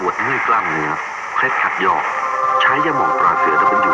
ปวดเมื่อยกล้ามเนื้อเคล็ดขัดยอกใช้ยาหมองตราเสือ